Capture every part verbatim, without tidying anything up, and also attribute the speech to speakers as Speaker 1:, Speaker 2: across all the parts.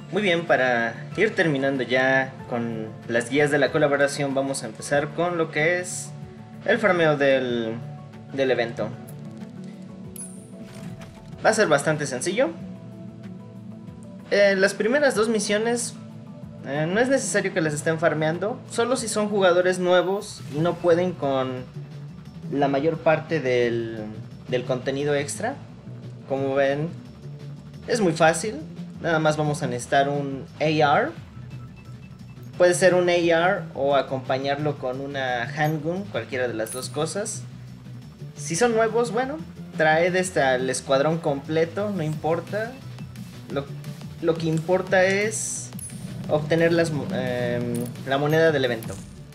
Speaker 1: Muy bien, para ir terminando ya con las guías de la colaboración, vamos a empezar con lo que es el farmeo del, del evento. Va a ser bastante sencillo. Eh, las primeras dos misiones eh, no es necesario que las estén farmeando, solo si son jugadores nuevos y no pueden con la mayor parte del, del contenido extra. Como ven, es muy fácil. Nada más vamos a necesitar un A R. Puede ser un A R o acompañarlo con una handgun, cualquiera de las dos cosas. Si son nuevos, bueno, traed este al escuadrón completo, no importa. Lo, lo que importa es obtener las, eh, la moneda del evento.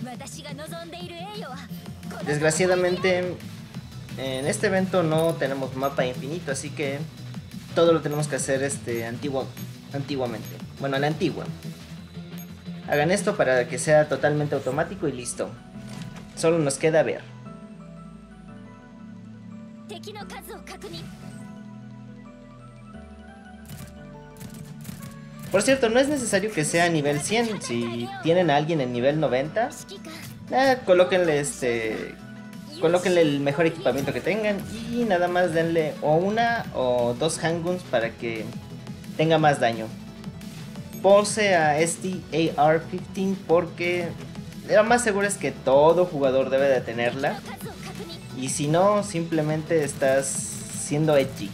Speaker 1: Desgraciadamente, en este evento no tenemos mapa infinito, así que todo lo tenemos que hacer este antiguo, antiguamente. Bueno, a la antigua. Hagan esto para que sea totalmente automático y listo. Solo nos queda ver. Por cierto, no es necesario que sea a nivel cien. Si tienen a alguien en nivel noventa, eh, colóquenle este... Colóquenle el mejor equipamiento que tengan y nada más denle o una o dos handguns para que tenga más daño. Pulse a este A R quince porque lo más seguro es que todo jugador debe de tenerla. Y si no, simplemente estás siendo edgy.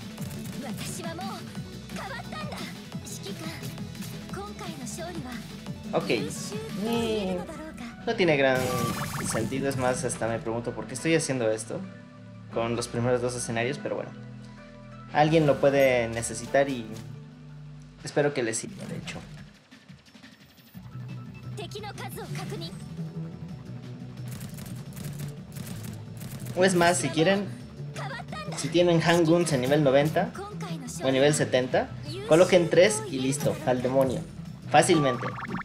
Speaker 1: Ok. Y no tiene gran sentido, es más, hasta me pregunto por qué estoy haciendo esto con los primeros dos escenarios, pero bueno. Alguien lo puede necesitar y espero que le sirva, de hecho. O es más, si quieren, si tienen handguns en nivel noventa o en nivel setenta, coloquen tres y listo, al demonio, fácilmente.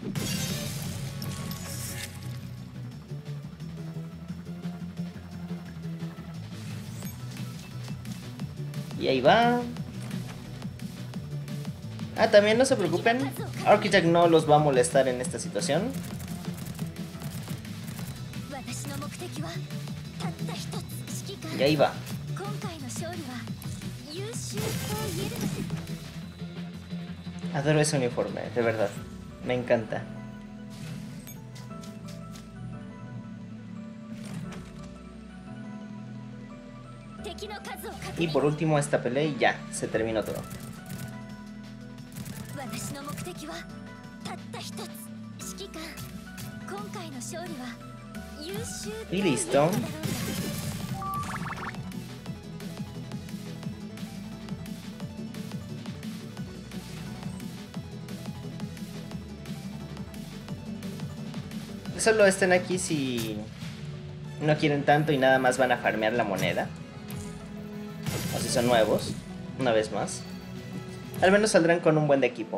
Speaker 1: Y ahí va. Ah, también no se preocupen, Architect no los va a molestar en esta situación. Y ahí va. Adoro ese uniforme, de verdad. Me encanta. Y por último esta pelea y ya, se terminó todo. Y listo. Solo estén aquí si no quieren tanto y nada más van a farmear la moneda. O si son nuevos, una vez más. Al menos saldrán con un buen de equipo.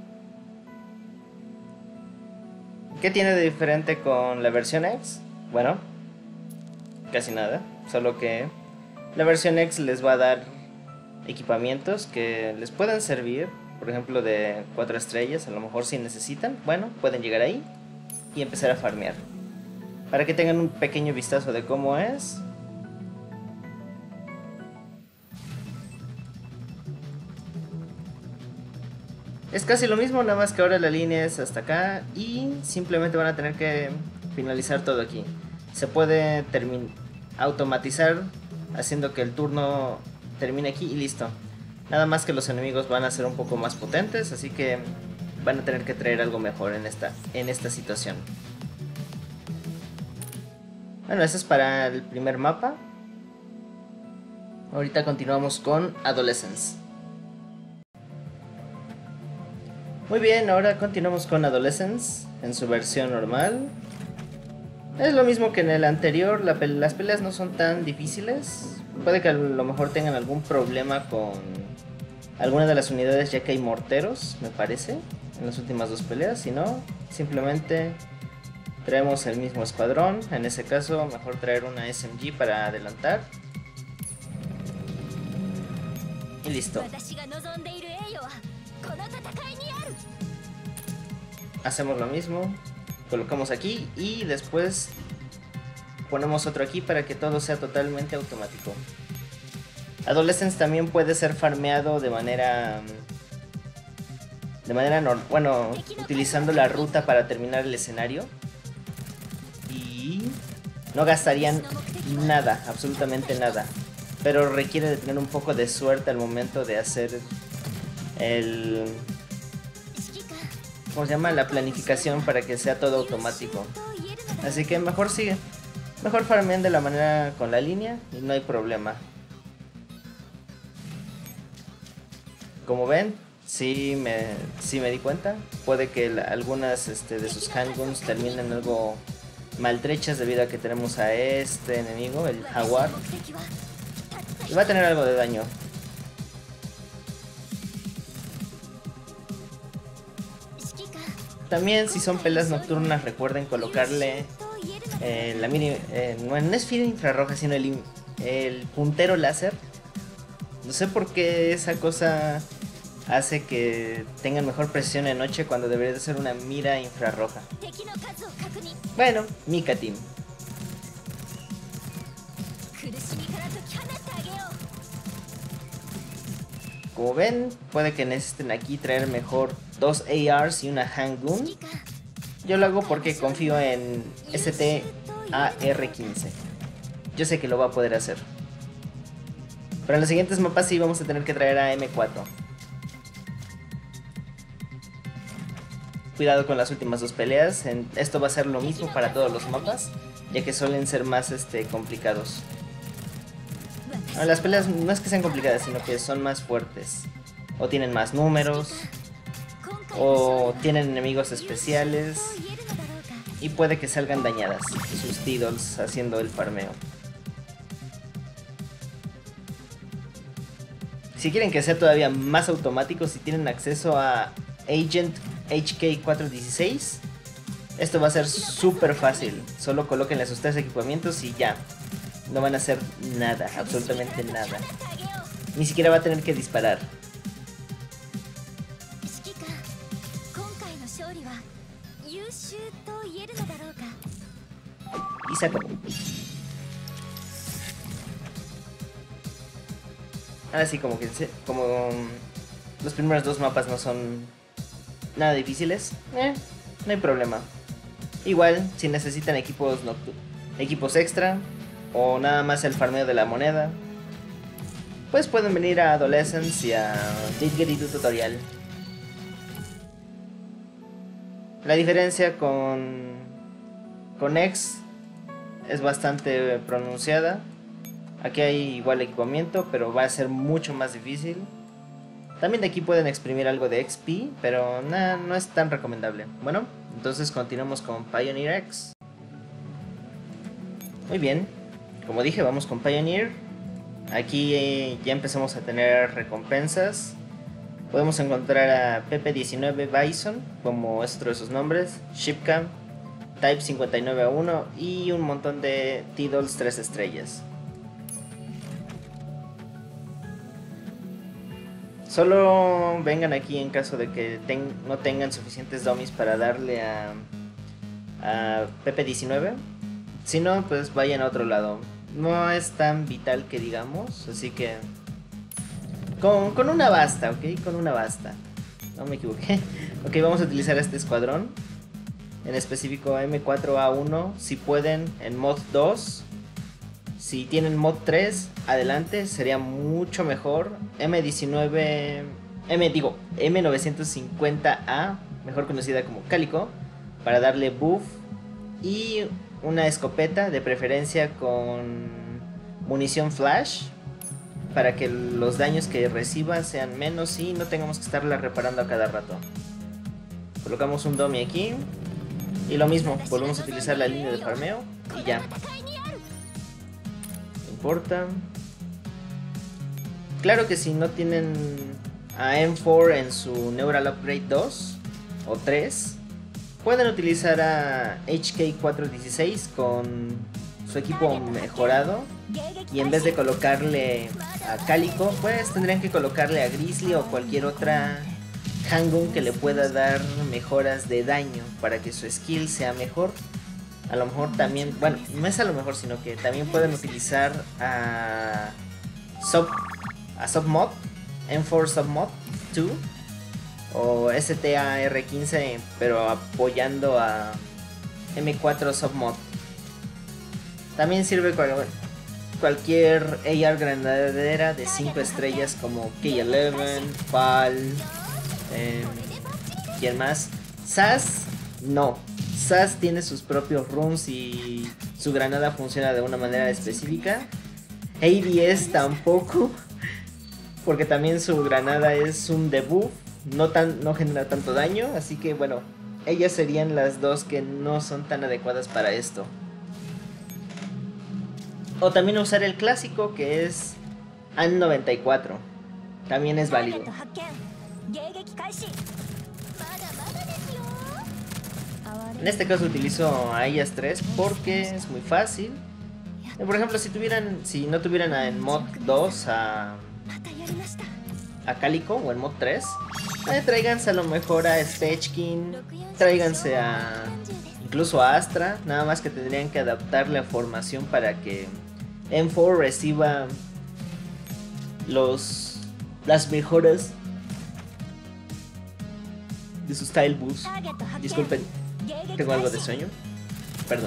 Speaker 1: ¿Qué tiene de diferente con la versión X? Bueno, casi nada. Solo que la versión X les va a dar equipamientos que les puedan servir. Por ejemplo, de cuatro estrellas, a lo mejor si necesitan. Bueno, pueden llegar ahí y empezar a farmear. Para que tengan un pequeño vistazo de cómo es. Es casi lo mismo, nada más que ahora la línea es hasta acá y simplemente van a tener que finalizar todo aquí. Se puede automatizar haciendo que el turno termine aquí y listo. Nada más que los enemigos van a ser un poco más potentes, así que van a tener que traer algo mejor en esta, en esta situación. Bueno, eso es para el primer mapa. Ahorita continuamos con Adolescence. Muy bien, ahora continuamos con Adolescence en su versión normal. Es lo mismo que en el anterior, la pe las peleas no son tan difíciles. Puede que a lo mejor tengan algún problema con alguna de las unidades, ya que hay morteros, me parece, en las últimas dos peleas. Si no, simplemente traemos el mismo escuadrón. En ese caso, mejor traer una S M G para adelantar. Y listo. hacemos lo mismo, colocamos aquí y después ponemos otro aquí para que todo sea totalmente automático. Adolescence también puede ser farmeado de manera de manera no, bueno, utilizando la ruta para terminar el escenario y no gastarían nada, absolutamente nada, pero requiere de tener un poco de suerte al momento de hacer el ¿cómo se llama? La planificación para que sea todo automático. Así que mejor sigue. Mejor farmean de la manera con la línea y no hay problema. Como ven, sí me, sí me di cuenta. Puede que la, algunas este, de sus handguns terminen algo maltrechas debido a que tenemos a este enemigo, el jaguar. Y va a tener algo de daño. También si son peleas nocturnas recuerden colocarle eh, la mini, eh, no, no es fila infrarroja sino el, el puntero láser. No sé por qué esa cosa hace que tengan mejor precisión de noche cuando debería de ser una mira infrarroja. Bueno, Mika Team. Como ven, puede que necesiten aquí traer mejor dos A Rs y una handgun. Yo lo hago porque confío en S T A R quince. Yo sé que lo va a poder hacer. Pero en los siguientes mapas sí vamos a tener que traer a M cuatro. Cuidado con las últimas dos peleas. Esto va a ser lo mismo para todos los mapas, ya que suelen ser más este, complicados. Bueno, las peleas no es que sean complicadas, sino que son más fuertes. O tienen más números. O tienen enemigos especiales. Y puede que salgan dañadas sus T-Dolls haciendo el farmeo. Si quieren que sea todavía más automático, si tienen acceso a Agent H K cuatrocientos dieciséis, esto va a ser súper fácil. Solo colóquenle sus tres equipamientos y ya. No van a hacer nada, absolutamente nada. Ni siquiera va a tener que disparar. Y se acabó. Ahora sí, como que como los primeros dos mapas no son nada difíciles, eh, no hay problema. Igual, si necesitan equipos equipos extra o nada más el farmeo de la moneda, pues pueden venir a Adolescence y a Didgeridoo Tutorial. La diferencia con con X es bastante pronunciada. Aquí hay igual equipamiento, pero va a ser mucho más difícil. También de aquí pueden exprimir algo de X P, pero nah, no es tan recomendable. Bueno, entonces continuamos con Pioneer X. Muy bien, como dije, vamos con Pioneer. Aquí eh, ya empezamos a tener recompensas. Podemos encontrar a P P diecinueve Bison, como es otro de sus nombres, Shipcam, Type cincuenta y nueve A uno y un montón de T-Dolls tres estrellas. Solo vengan aquí en caso de que ten, no tengan suficientes dummies para darle a, a P P diecinueve. Si no, pues vayan a otro lado. No es tan vital que digamos, así que con, con una basta, ¿ok? Con una basta. No me equivoqué. Ok, vamos a utilizar este escuadrón. En específico M cuatro A uno, si pueden, en mod dos. Si tienen mod tres, adelante, sería mucho mejor. M diecinueve, M digo, M novecientos cincuenta A, mejor conocida como Cálico, para darle buff. Y una escopeta, de preferencia con munición flash, para que los daños que reciba sean menos y no tengamos que estarla reparando a cada rato. Colocamos un dummy aquí. Y lo mismo, volvemos a utilizar la línea de farmeo y ya. Importa. Claro que si no tienen a M cuatro en su Neural Upgrade dos o tres, pueden utilizar a H K cuatrocientos dieciséis con su equipo mejorado. Y en vez de colocarle a Cálico, pues tendrían que colocarle a Grizzly o cualquier otra Hang-Un que le pueda dar mejoras de daño para que su skill sea mejor. A lo mejor también, bueno, no es a lo mejor, sino que también pueden utilizar a Sub, a Submod, M cuatro Submod dos o S T A R quince, pero apoyando a M cuatro Submod. También sirve cual, cualquier A R granadera de cinco estrellas como K once, Pal, eh, ¿quién más? Sass, no. Sass tiene sus propios runs y su granada funciona de una manera específica. A D S tampoco, porque también su granada es un debuff, no, tan, no genera tanto daño, así que bueno, ellas serían las dos que no son tan adecuadas para esto. O también usar el clásico que es A N noventa y cuatro, también es válido. En este caso utilizo a ellas tres porque es muy fácil. Por ejemplo, si tuvieran, si no tuvieran en mod dos a, a Calico o en mod tres, eh, tráiganse a lo mejor a Stechkin, tráiganse a incluso a Astra, nada más que tendrían que adaptar la formación para que M cuatro reciba los las mejoras de su style boost. Disculpen, tengo algo de sueño, perdón.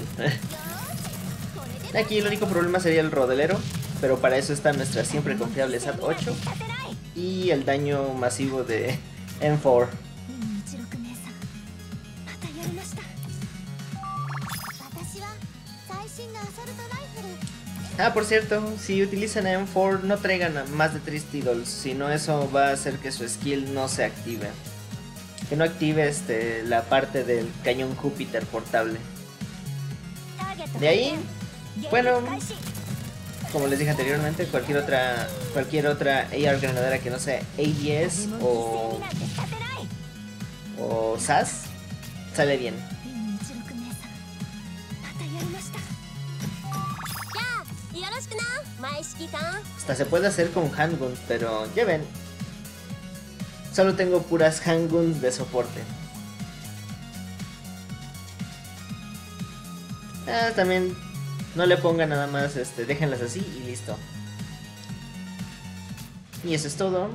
Speaker 1: Aquí el único problema sería el rodelero, pero para eso está nuestra siempre confiable S A T ocho y el daño masivo de M cuatro. Ah, por cierto, si utilizan a M cuatro no traigan a más de tres Tiddles, si no eso va a hacer que su skill no se active. Que no active este, la parte del cañón Júpiter portable. De ahí, bueno, como les dije anteriormente, cualquier otra cualquier otra A R granadera que no sea A D S o, o Sass sale bien. Hasta se puede hacer con handguns, pero ya ven, solo tengo puras handguns de soporte. Ah, también no le pongan nada más, este, déjenlas así y listo. Y eso es todo.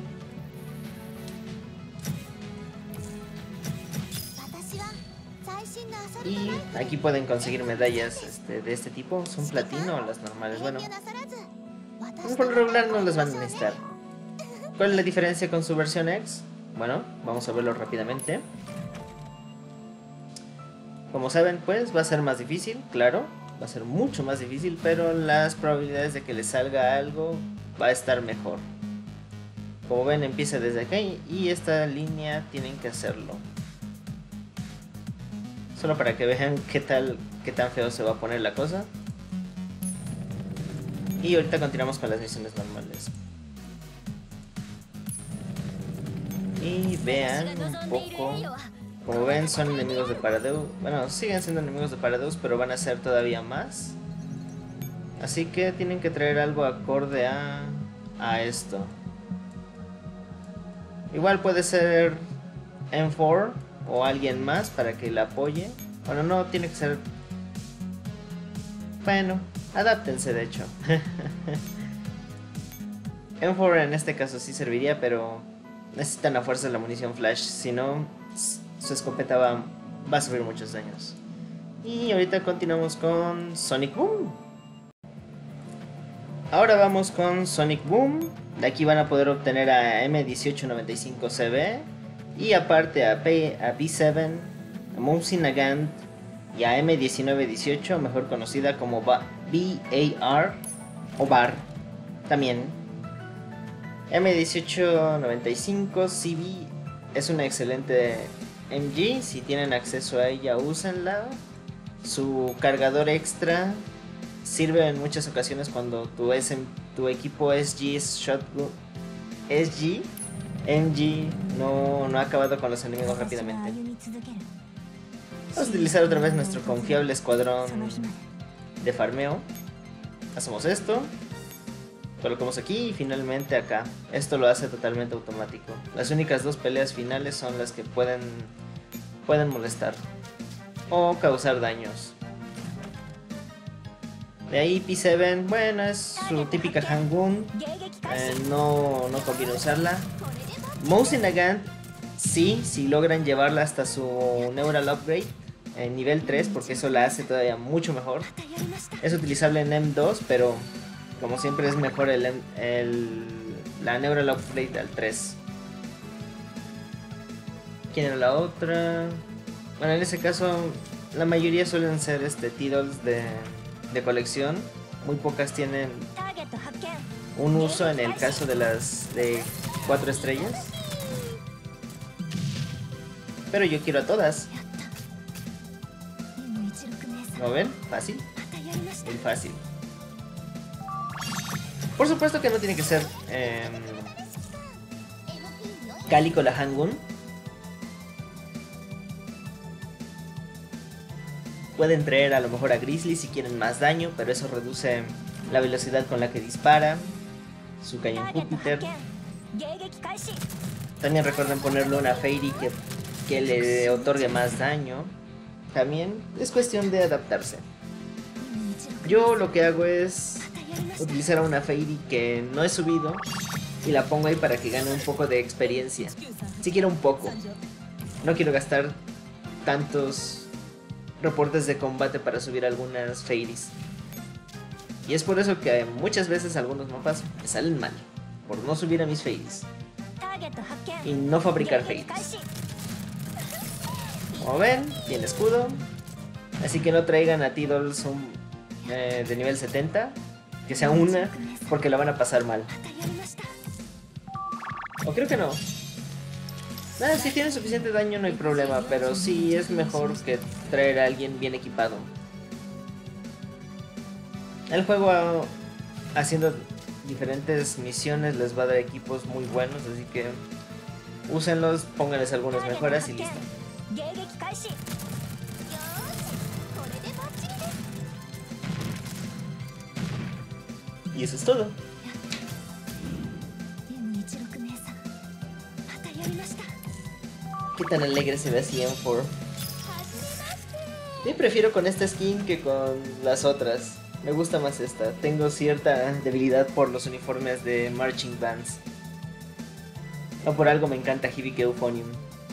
Speaker 1: Y aquí pueden conseguir medallas este, de este tipo. Son platino o las normales. Bueno, por lo regular no las van a necesitar. ¿Cuál es la diferencia con su versión X? Bueno, vamos a verlo rápidamente. Como saben, pues va a ser más difícil, claro. Va a ser mucho más difícil, pero las probabilidades de que le salga algo va a estar mejor. Como ven, empieza desde acá y esta línea tienen que hacerlo. Solo para que vean qué tal, qué tan feo se va a poner la cosa. Y ahorita continuamos con las misiones normales. Y vean un poco. Como ven, son enemigos de Paradeus. Bueno, siguen siendo enemigos de Paradeus, pero van a ser todavía más. Así que tienen que traer algo acorde a, a esto. Igual puede ser M cuatro o alguien más para que la apoye. Bueno, no tiene que ser... Bueno, adáptense de hecho. M cuatro en este caso sí serviría, pero necesitan a fuerza la munición flash, si no su escopeta va, va a sufrir muchos daños. Y ahorita continuamos con Sonic Boom. Ahora vamos con Sonic Boom. De aquí van a poder obtener a M dieciocho noventa y cinco C B y aparte a, P, a B siete, a Mumsy Nagant y a M diecinueve dieciocho, mejor conocida como B A R o B A R también. M dieciocho noventa y cinco C B es una excelente M G, si tienen acceso a ella úsenla. Su cargador extra sirve en muchas ocasiones cuando tu, S M, tu equipo S G es Shotgun S G M G no, no ha acabado con los enemigos rápidamente. Vamos a utilizar otra vez nuestro confiable escuadrón de farmeo. Hacemos esto. Colocamos aquí y finalmente acá. Esto lo hace totalmente automático. Las únicas dos peleas finales son las que pueden, pueden molestar o causar daños. De ahí P siete, bueno, es su típica Hang-Un, eh, no, no conviene usarla. Mousse Nagant, sí, si logran llevarla hasta su Neural Upgrade en nivel tres, porque eso la hace todavía mucho mejor. Es utilizable en M dos, pero como siempre es mejor el, el, la Neural Upgrade al tres. ¿Quién era la otra? Bueno, en ese caso la mayoría suelen ser este, T-Dolls de... de colección, muy pocas tienen un uso en el caso de las de cuatro estrellas, pero yo quiero a todas. ¿Lo ven? Fácil, muy fácil. Por supuesto que no tiene que ser eh, Cálico la Hang-Un. Pueden traer a lo mejor a Grizzly si quieren más daño, pero eso reduce la velocidad con la que dispara. Su cañón Júpiter. También recuerden ponerle una Fairy que, que le otorgue más daño. También es cuestión de adaptarse. Yo lo que hago es utilizar a una Fairy que no he subido y la pongo ahí para que gane un poco de experiencia. Si quiero un poco. No quiero gastar tantos reportes de combate para subir algunas Fairies. Y es por eso que muchas veces algunos mapas me salen mal, por no subir a mis Fairies y no fabricar Fairies. Como ven, tiene escudo, así que no traigan a T-Dolls eh, de nivel setenta, que sea una, porque la van a pasar mal. O creo que no. Nada, si tiene suficiente daño no hay problema, pero sí es mejor que traer a alguien bien equipado. El juego, haciendo diferentes misiones, les va a dar equipos muy buenos, así que úsenlos, pónganles algunas mejoras y listo. Y eso es todo. Qué tan alegre se ve así en cuatro. Yo prefiero con esta skin que con las otras. Me gusta más esta. Tengo cierta debilidad por los uniformes de Marching Bands. No por algo me encanta Hibike Euphonium.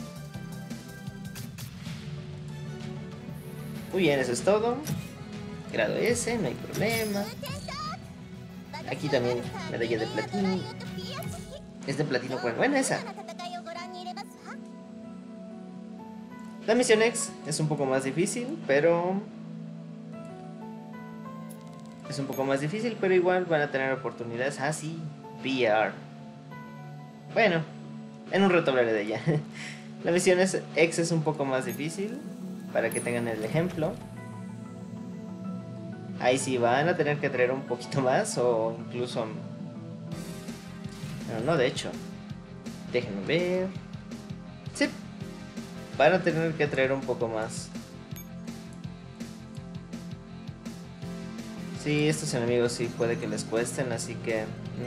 Speaker 1: Muy bien, eso es todo. Grado S, no hay problema. Aquí también medalla de platino. Es de platino, bueno, buena esa. La misión X es un poco más difícil, pero... Es un poco más difícil, pero igual van a tener oportunidades. Ah, sí, V R. Bueno, en un rato hablaré de ella. La misión X es un poco más difícil, para que tengan el ejemplo. Ahí sí van a tener que traer un poquito más, o incluso... No, no, de hecho. Déjenme ver. Sí. Van a tener que traer un poco más. Sí, estos enemigos sí puede que les cuesten, así que...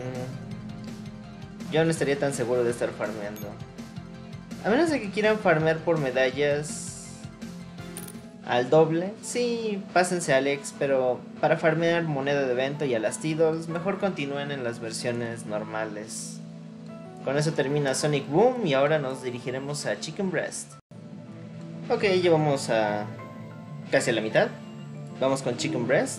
Speaker 1: Mmm, yo no estaría tan seguro de estar farmeando. A menos de que quieran farmear por medallas al doble. Sí, pásense a Alex, pero para farmear moneda de evento y a las T-Dolls, mejor continúen en las versiones normales. Con eso termina Sonic Boom y ahora nos dirigiremos a Chicken Breast. Ok, llevamos a casi a la mitad. Vamos con Chicken Breast.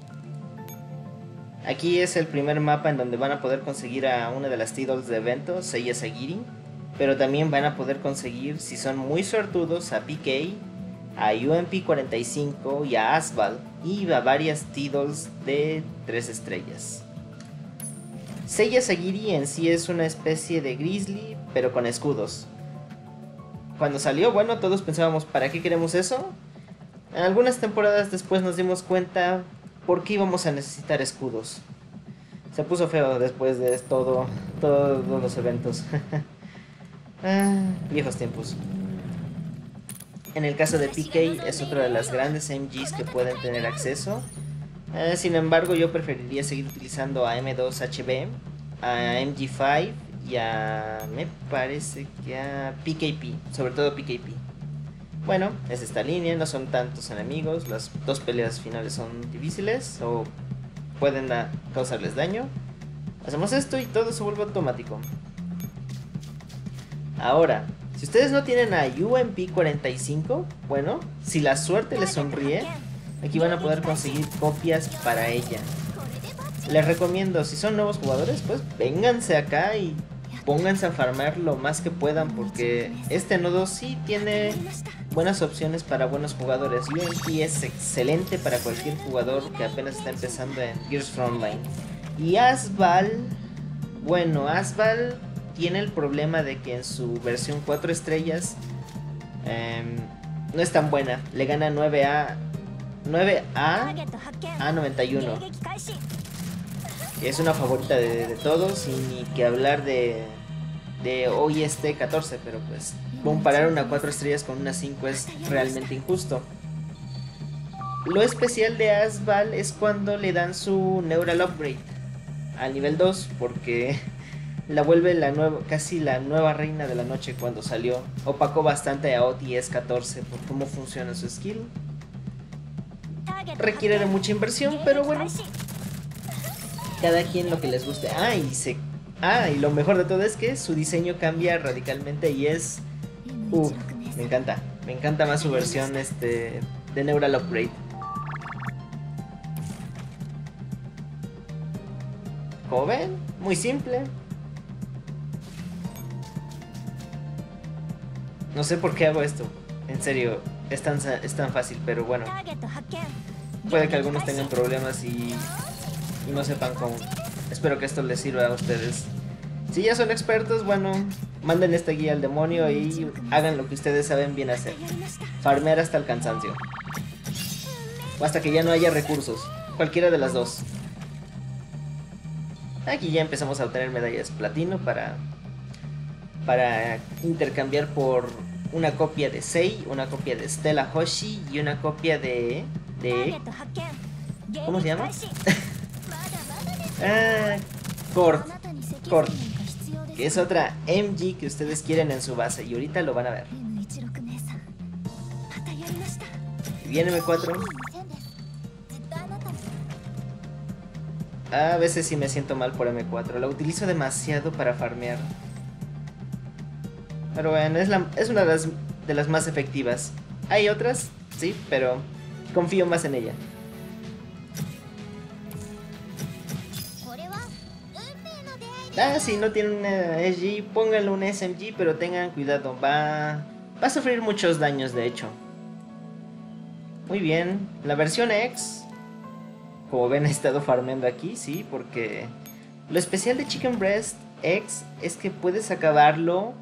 Speaker 1: Aquí es el primer mapa en donde van a poder conseguir a una de las T-Dolls de evento, Seiya Sagiri. Pero también van a poder conseguir, si son muy suertudos, a P K, a U M P cuarenta y cinco y a Asval. Y a varias T-Dolls de tres estrellas. Seiya Sagiri en sí es una especie de Grizzly, pero con escudos. Cuando salió, bueno, todos pensábamos, ¿para qué queremos eso? En algunas temporadas después nos dimos cuenta por qué íbamos a necesitar escudos. Se puso feo después de todo, todos los eventos. ah, viejos tiempos. En el caso de P K es otra de las grandes M Gs que pueden tener acceso. Eh, sin embargo, yo preferiría seguir utilizando a M dos H B, a M G cinco y a... me parece que a P K P, sobre todo P K P. Bueno, es esta línea, no son tantos enemigos, las dos peleas finales son difíciles o pueden a, causarles daño. Hacemos esto y todo se vuelve automático. Ahora, si ustedes no tienen a U M P cuarenta y cinco, bueno, si la suerte les sonríe, aquí van a poder conseguir copias para ella. Les recomiendo, si son nuevos jugadores, pues vénganse acá y pónganse a farmear lo más que puedan, porque este nodo sí tiene buenas opciones para buenos jugadores. U M P es excelente para cualquier jugador que apenas está empezando en Gears Frontline. Y Asval, bueno, Asval tiene el problema de que en su versión cuatro estrellas eh, no es tan buena. Le gana nueve a a noventa y uno. Es una favorita de, de todos, y ni que hablar de de O I S T catorce, pero pues comparar una cuatro estrellas con una cinco es realmente injusto. Lo especial de Asval es cuando le dan su Neural Upgrade al nivel dos, porque la vuelve la nueva, casi la nueva reina de la noche cuando salió. Opacó bastante a O T S catorce por cómo funciona su skill. Requiere de mucha inversión, pero bueno, cada quien lo que les guste. Ah, y se... ah, y lo mejor de todo es que su diseño cambia radicalmente y es... Uh, me encanta. Me encanta más su versión este de Neural Upgrade. Como ven, muy simple. No sé por qué hago esto. En serio, es tan, es tan fácil, pero bueno. Puede que algunos tengan problemas y, y no sepan cómo. Espero que esto les sirva a ustedes. Si ya son expertos, bueno, manden esta guía al demonio y hagan lo que ustedes saben bien hacer. Farmear hasta el cansancio. O hasta que ya no haya recursos. Cualquiera de las dos. Aquí ya empezamos a obtener medallas platino para, para intercambiar por una copia de Sei, una copia de Stella Hoshi y una copia de... de ¿cómo se llama? ah, Cord. Cord. Que es otra M G que ustedes quieren en su base y ahorita lo van a ver. Y viene M cuatro. A veces sí me siento mal por M cuatro. La utilizo demasiado para farmear. Pero bueno, es, la, es una de las, de las más efectivas. Hay otras, sí, pero confío más en ella. Ah, si no tienen una S G, pónganle un S M G, pero tengan cuidado. Va, va a sufrir muchos daños, de hecho. Muy bien, la versión X, como ven, he estado farmeando aquí, sí, porque lo especial de Chicken Breast X es que puedes acabarlo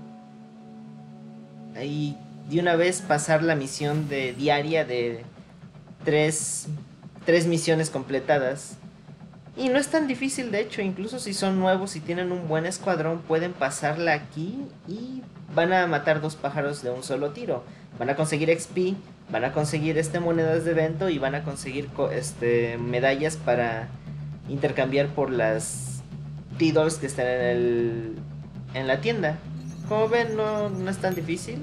Speaker 1: y de una vez pasar la misión de diaria de tres, tres misiones completadas. Y no es tan difícil, de hecho, incluso si son nuevos y tienen un buen escuadrón, pueden pasarla aquí y van a matar dos pájaros de un solo tiro. Van a conseguir X P, van a conseguir este monedas de evento y van a conseguir este medallas para intercambiar por las T-Dolls que están en el en la tienda. Como ven, no, no es tan difícil.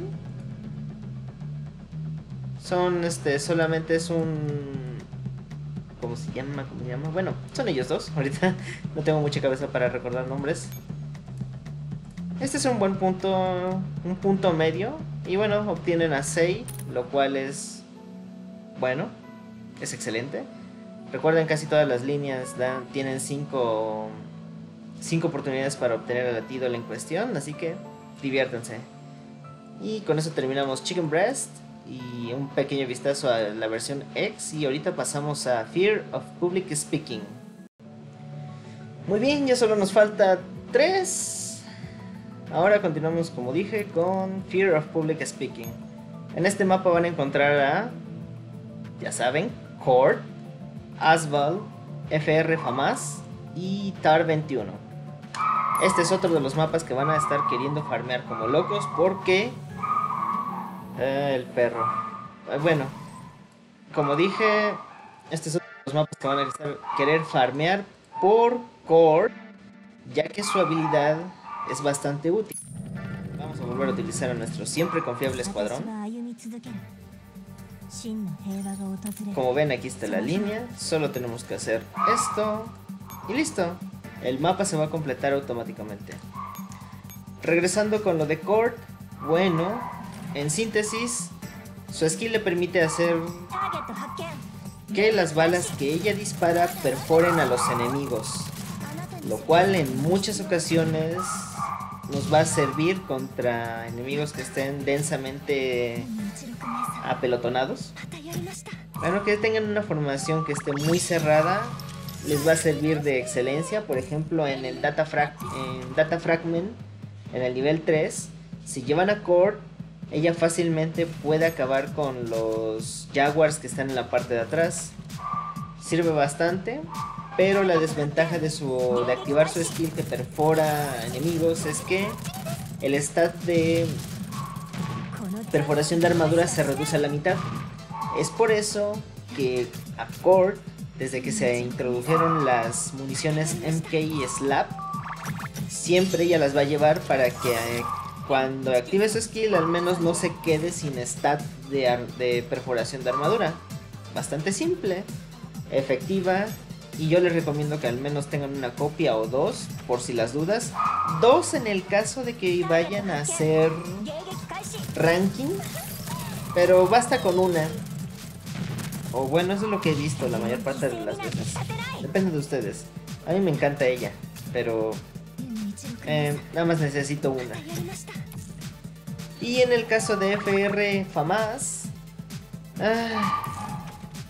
Speaker 1: Son este solamente es un... ¿cómo se llama? ¿Cómo se llama? Bueno, son ellos dos. Ahorita no tengo mucha cabeza para recordar nombres. Este es un buen punto, un punto medio. Y bueno, obtienen a Sei, lo cual es bueno, es excelente. Recuerden, casi todas las líneas dan, tienen cinco oportunidades para obtener el latido en cuestión, así que diviértanse. Y con eso terminamos Chicken Breast y un pequeño vistazo a la versión X, y ahorita pasamos a Fear of Public Speaking. Muy bien, ya solo nos falta tres. Ahora continuamos, como dije, con Fear of Public Speaking. En este mapa van a encontrar a, ya saben, Cord, Asval, F R FAMAS y Tar veintiuno. Este es otro de los mapas que van a estar queriendo farmear como locos porque... Eh, el perro. Eh, bueno, como dije, este es otro de los mapas que van a querer farmear por Cord, ya que su habilidad es bastante útil. Vamos a volver a utilizar a nuestro siempre confiable escuadrón. Como ven, aquí está la línea, solo tenemos que hacer esto y listo. El mapa se va a completar automáticamente. Regresando con lo de Cord, bueno, en síntesis, su skill le permite hacer que las balas que ella dispara perforen a los enemigos, lo cual en muchas ocasiones nos va a servir contra enemigos que estén densamente apelotonados. Bueno, que tengan una formación que esté muy cerrada, les va a servir de excelencia. Por ejemplo, en el Data, Frag en Data Fragment, en el nivel tres, si llevan a Cord, ella fácilmente puede acabar con los Jaguars que están en la parte de atrás. Sirve bastante, pero la desventaja de, su, de activar su skill que perfora enemigos es que el stat de perforación de armadura se reduce a la mitad. Es por eso que a Cord, desde que se introdujeron las municiones M K y Slap, siempre ella las va a llevar para que eh, cuando active su skill al menos no se quede sin stat de, de perforación de armadura. Bastante simple, efectiva, y yo les recomiendo que al menos tengan una copia o dos por si las dudas. Dos en el caso de que vayan a hacer ranking, pero basta con una. O bueno, eso es lo que he visto la mayor parte de las veces. Depende de ustedes. A mí me encanta ella, pero eh, nada más necesito una. Y en el caso de F R FAMAS, ah,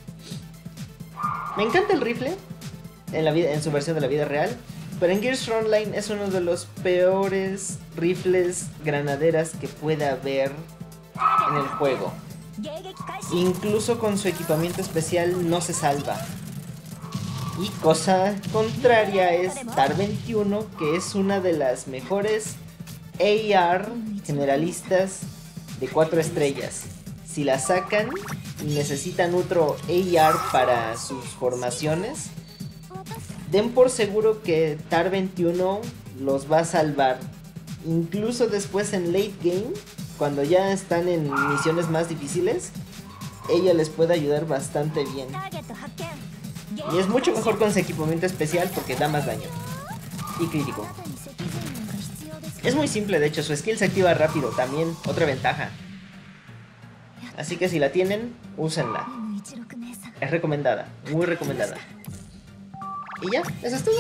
Speaker 1: me encanta el rifle en, la vida, en su versión de la vida real, pero en Gears Frontline es uno de los peores rifles granaderas que pueda haber en el juego. Incluso con su equipamiento especial no se salva. Y cosa contraria es TAR veintiuno, que es una de las mejores A R generalistas de cuatro estrellas. Si la sacan y necesitan otro A R para sus formaciones, den por seguro que TAR veintiuno los va a salvar. Incluso después en late game, cuando ya están en misiones más difíciles, ella les puede ayudar bastante bien. Y es mucho mejor con su equipamiento especial porque da más daño y crítico. Es muy simple, de hecho, su skill se activa rápido, también otra ventaja. Así que si la tienen, úsenla. Es recomendada, muy recomendada. Y ya, eso es todo.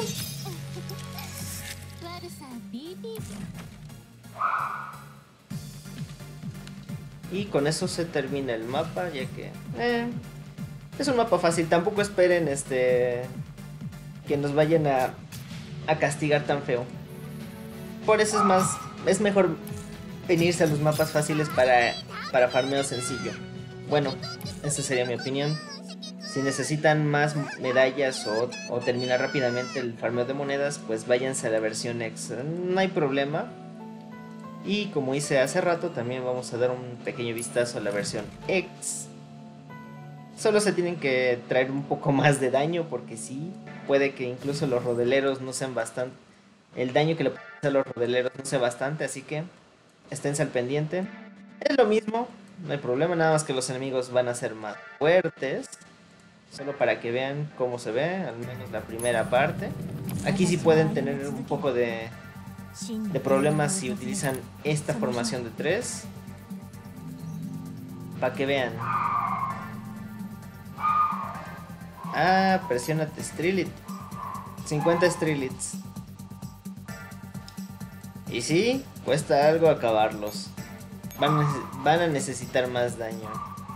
Speaker 1: Y con eso se termina el mapa, ya que eh, es un mapa fácil. Tampoco esperen este que nos vayan a, a castigar tan feo. Por eso es más, es mejor venirse a los mapas fáciles para, para farmeo sencillo. Bueno, esa sería mi opinión. Si necesitan más medallas o, o terminar rápidamente el farmeo de monedas, pues váyanse a la versión X. No hay problema. Y como hice hace rato, también vamos a dar un pequeño vistazo a la versión X. Solo se tienen que traer un poco más de daño, porque sí, puede que incluso los rodeleros no sean bastante. El daño que le pueden hacer a los rodeleros no sea bastante, así que esténse al pendiente. Es lo mismo, no hay problema, nada más que los enemigos van a ser más fuertes. Solo para que vean cómo se ve, al menos la primera parte. Aquí sí pueden tener un poco de... de problemas si utilizan esta formación de tres, para que vean. Ah, presiónate Strelit. cincuenta Strilits. Y sí, cuesta algo acabarlos. Van, van a necesitar más daño.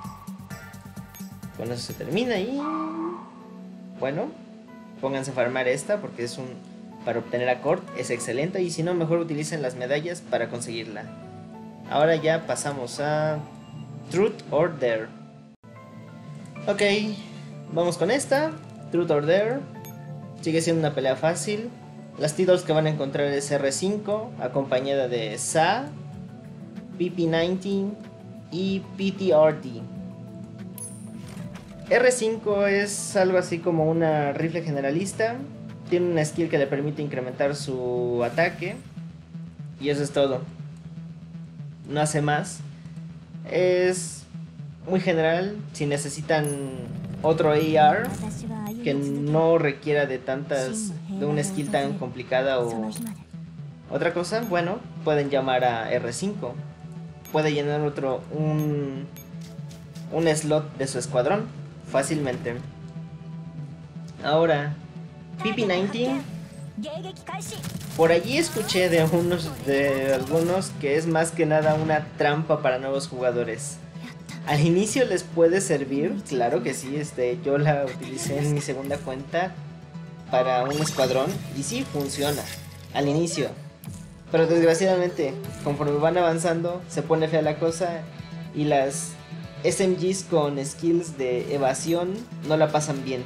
Speaker 1: Con eso se termina y... bueno, pónganse a farmar esta porque es un... para obtener a Cord es excelente, y si no, mejor utilicen las medallas para conseguirla. Ahora ya pasamos a Truth or Dare. Ok, vamos con esta, Truth or Dare. Sigue siendo una pelea fácil. Las T-Dolls que van a encontrar es R cinco, acompañada de S A, P P diecinueve y P T R D. R cinco es algo así como una rifle generalista. Tiene una skill que le permite incrementar su ataque. Y eso es todo. No hace más. Es muy general. Si necesitan otro A R que no requiera de tantas, de una skill tan complicada o otra cosa, bueno, pueden llamar a R cinco. Puede llenar otro un, un slot de su escuadrón fácilmente. Ahora, P P diecinueve. Por allí escuché de unos de algunos que es más que nada una trampa para nuevos jugadores. Al inicio les puede servir, claro que sí, este, yo la utilicé en mi segunda cuenta para un escuadrón y sí funciona al inicio. Pero desgraciadamente, conforme van avanzando, se pone fea la cosa y las S M Gs con skills de evasión no la pasan bien.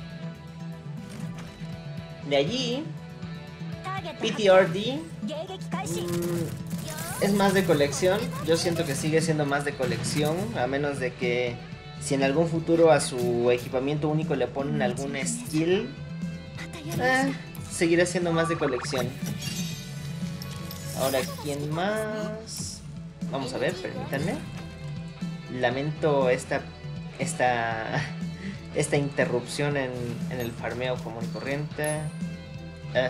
Speaker 1: De allí, P T R D mmm, es más de colección. Yo siento que sigue siendo más de colección, a menos de que si en algún futuro a su equipamiento único le ponen algún skill, eh, seguirá siendo más de colección. Ahora, ¿quién más? Vamos a ver, permítanme. Lamento esta esta esta interrupción en, en el farmeo común y corriente. Eh.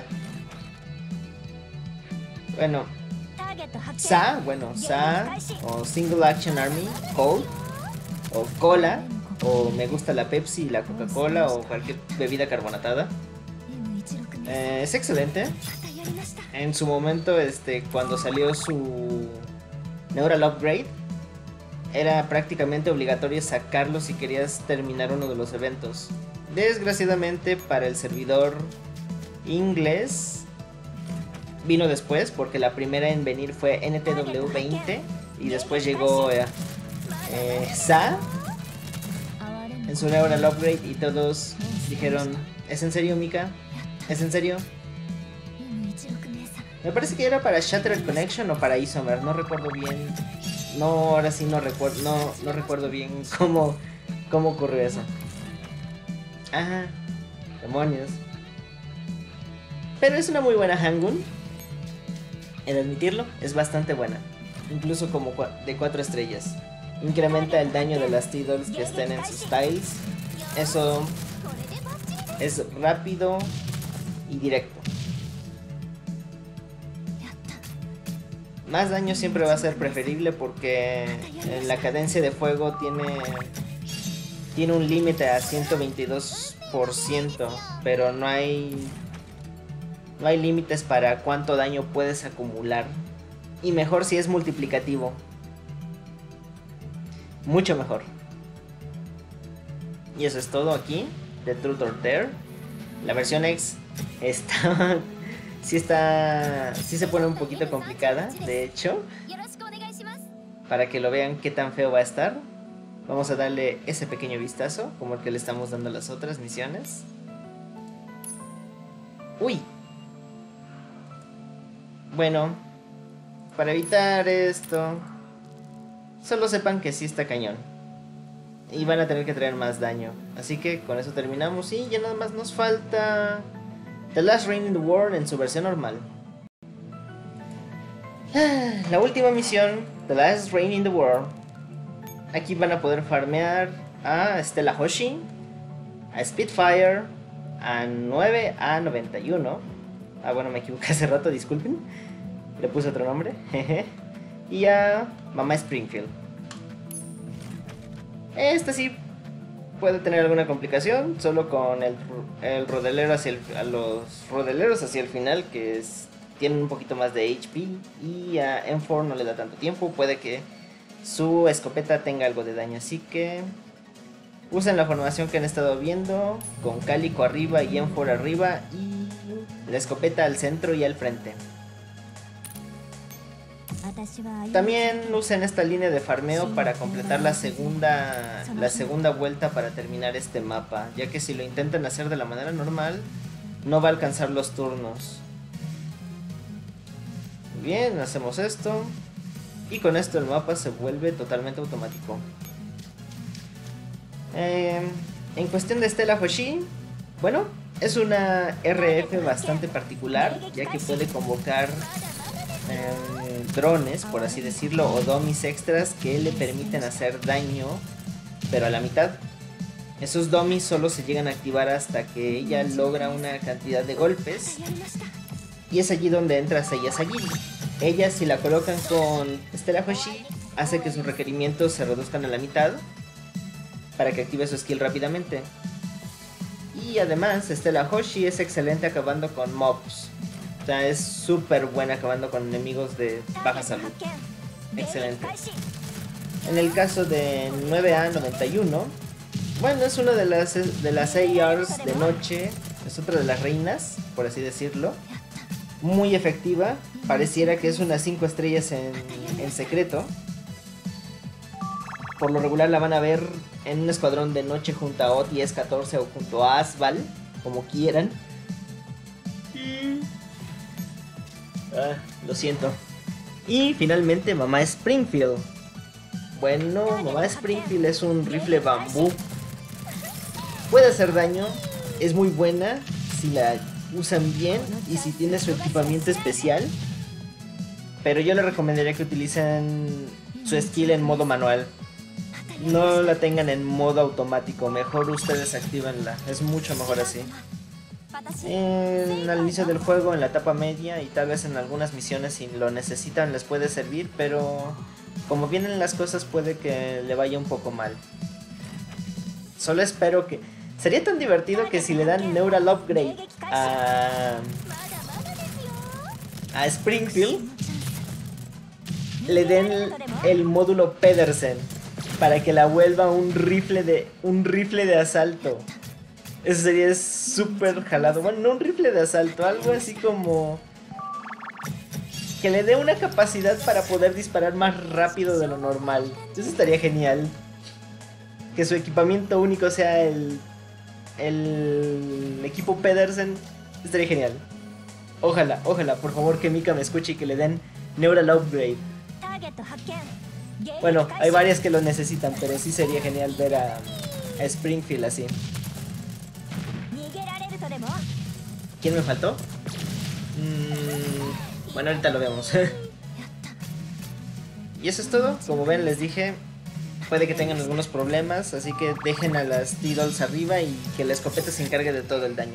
Speaker 1: Bueno, S A, bueno, S A o Single Action Army, Cold o Cola, o me gusta la Pepsi y la Coca-Cola o cualquier bebida carbonatada. Eh, es excelente. En su momento, este, cuando salió su Neural Upgrade, era prácticamente obligatorio sacarlo si querías terminar uno de los eventos. Desgraciadamente para el servidor inglés vino después, porque la primera en venir fue N T W veinte y después llegó eh, eh, S A en su Neural Upgrade y todos dijeron: ¿es en serio, Mika? ¿Es en serio? Me parece que era para Shattered Connection o para Isomer, no recuerdo bien. No, ahora sí no recuerdo, no, no recuerdo bien cómo, cómo ocurrió eso. Ajá, demonios. Pero es una muy buena handgun. En admitirlo, es bastante buena. Incluso como de cuatro estrellas. Incrementa el daño de las T-Dolls que estén en sus tiles. Eso es rápido y directo. Más daño siempre va a ser preferible porque en la cadencia de fuego tiene, tiene un límite a ciento veintidós por ciento, pero no hay, no hay límites para cuánto daño puedes acumular. Y mejor si es multiplicativo. Mucho mejor. Y eso es todo aquí de Truth or Dare. La versión X está... Sí está, sí se pone un poquito complicada, de hecho, para que lo vean qué tan feo va a estar. Vamos a darle ese pequeño vistazo, como el que le estamos dando a las otras misiones. ¡Uy! Bueno, para evitar esto, solo sepan que sí está cañón. Y van a tener que traer más daño. Así que con eso terminamos y ya nada más nos falta The Last Reign in the World en su versión normal. La última misión, The Last Reign in the World. Aquí van a poder farmear a Stella Hoshi, a Spitfire, a nueve A noventa y uno. Ah, bueno, me equivoqué hace rato, disculpen. Le puse otro nombre. Y a Mamá Springfield. Esta sí puede tener alguna complicación, solo con el, el rodelero hacia el, a los rodeleros hacia el final, que es, tienen un poquito más de H P, y a M cuatro no le da tanto tiempo, puede que su escopeta tenga algo de daño, así que usen la formación que han estado viendo, con Cálico arriba y M cuatro arriba, y la escopeta al centro y al frente. También usen esta línea de farmeo para completar la segunda, la segunda vuelta para terminar este mapa, ya que si lo intentan hacer de la manera normal, no va a alcanzar los turnos. Bien, hacemos esto, y con esto el mapa se vuelve totalmente automático. Eh, en cuestión de Stella Hoshi, bueno, es una R F bastante particular, ya que puede convocar eh, drones, por así decirlo, o dummies extras que le permiten hacer daño, pero a la mitad. Esos dummies solo se llegan a activar hasta que ella logra una cantidad de golpes, y es allí donde entra Seiya Sagiri. Ella, si la colocan con Stella Hoshi, hace que sus requerimientos se reduzcan a la mitad para que active su skill rápidamente. Y además, Stella Hoshi es excelente acabando con mobs. O sea, es súper buena acabando con enemigos de baja salud. Excelente. En el caso de nueve A noventa y uno, bueno, es una de las, de las A Rs de noche. Es otra de las reinas, por así decirlo. Muy efectiva. Pareciera que es unas cinco estrellas en, en secreto. Por lo regular la van a ver en un escuadrón de noche junto a O diez catorce o junto a Asval, como quieran. Ah, lo siento. Y finalmente Mamá Springfield. Bueno, Mamá Springfield es un rifle bambú. Puede hacer daño, es muy buena si la usan bien y si tiene su equipamiento especial. Pero yo le recomendaría que utilicen su skill en modo manual. No la tengan en modo automático, mejor ustedes actívenla, es mucho mejor así. En, al inicio del juego, en la etapa media y tal vez en algunas misiones si lo necesitan les puede servir, pero como vienen las cosas puede que le vaya un poco mal. Solo espero que... Sería tan divertido que si le dan Neural Upgrade a, a Springfield, le den el, el módulo Pedersen para que la vuelva un rifle de un rifle de asalto. Eso sería súper jalado. Bueno, no un rifle de asalto, algo así como que le dé una capacidad para poder disparar más rápido de lo normal. Eso estaría genial. Que su equipamiento único sea el el equipo Pedersen. Estaría genial. Ojalá, ojalá, por favor que Mika me escuche y que le den Neural Upgrade. Bueno, hay varias que lo necesitan, pero sí sería genial ver a, a Springfield así. ¿Quién me faltó? Mm, bueno, ahorita lo vemos. Y eso es todo. Como ven, les dije, puede que tengan algunos problemas, así que dejen a las T-Dolls arriba y que la escopeta se encargue de todo el daño.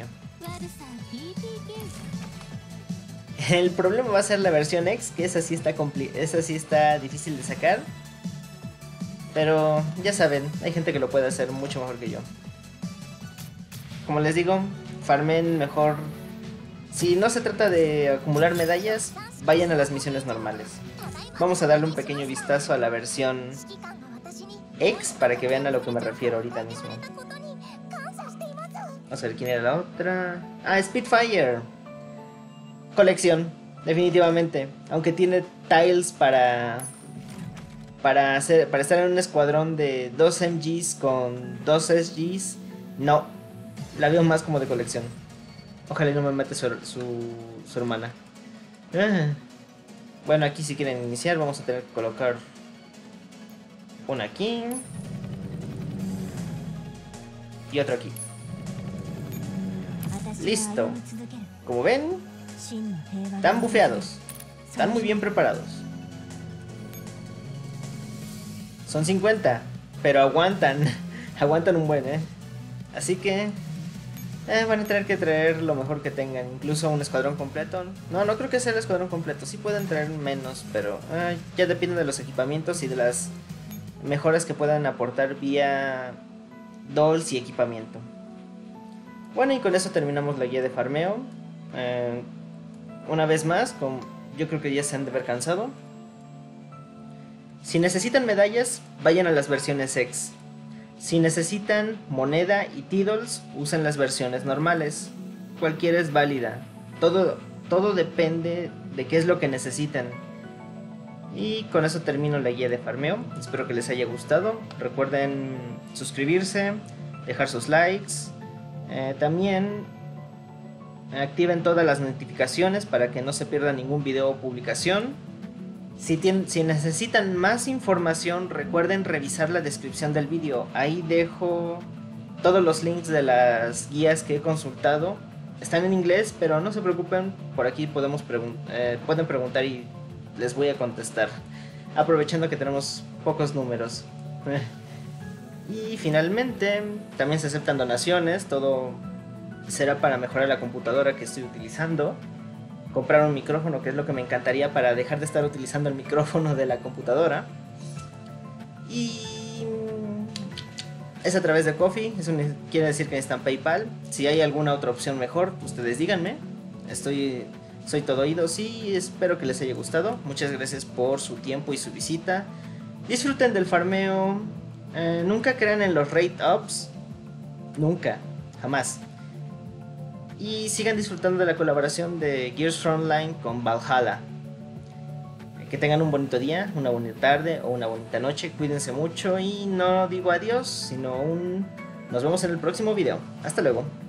Speaker 1: El problema va a ser la versión X, que esa sí está compli esa sí está difícil de sacar. Pero ya saben, hay gente que lo puede hacer mucho mejor que yo. Como les digo, farmen mejor. Si no se trata de acumular medallas, vayan a las misiones normales. Vamos a darle un pequeño vistazo a la versión X para que vean a lo que me refiero ahorita mismo. Vamos a ver quién era la otra. Ah, Spitfire. Colección, definitivamente. Aunque tiene tiles para para hacer para estar en un escuadrón de dos M Gs con dos S Gs, no, la veo más como de colección. Ojalá no me mate su, su, su hermana. Ah. Bueno, aquí si quieren iniciar vamos a tener que colocar una aquí y otro aquí. Listo. Como ven, están bufeados, están muy bien preparados. Son cincuenta, pero aguantan, aguantan un buen, eh. Así que eh, van a tener que traer lo mejor que tengan, incluso un escuadrón completo. No, no creo que sea el escuadrón completo, sí pueden traer menos, pero eh, ya depende de los equipamientos y de las mejoras que puedan aportar vía dolls y equipamiento. Bueno, y con eso terminamos la guía de farmeo. Eh, una vez más, con, yo creo que ya se han de haber cansado. Si necesitan medallas, vayan a las versiones X. Si necesitan moneda y T-Dolls, usen las versiones normales. Cualquiera es válida. Todo, todo depende de qué es lo que necesitan. Y con eso termino la guía de farmeo. Espero que les haya gustado. Recuerden suscribirse, dejar sus likes. Eh, también activen todas las notificaciones para que no se pierda ningún video o publicación. Si, tienen, si necesitan más información, recuerden revisar la descripción del vídeo. Ahí dejo todos los links de las guías que he consultado. Están en inglés, pero no se preocupen, por aquí podemos pregun eh, pueden preguntar y les voy a contestar, aprovechando que tenemos pocos números. Y finalmente, también se aceptan donaciones, todo será para mejorar la computadora que estoy utilizando. Comprar un micrófono, que es lo que me encantaría para dejar de estar utilizando el micrófono de la computadora. Y es a través de Ko-fi, eso quiere decir que necesitan PayPal. Si hay alguna otra opción mejor, ustedes díganme. Estoy, soy todo oídos y espero que les haya gustado. Muchas gracias por su tiempo y su visita. Disfruten del farmeo. Eh, nunca crean en los rate ups. Nunca, jamás. Y sigan disfrutando de la colaboración de Gears Frontline con Valhalla. Que tengan un bonito día, una bonita tarde o una bonita noche. Cuídense mucho y no digo adiós, sino un... nos vemos en el próximo video. Hasta luego.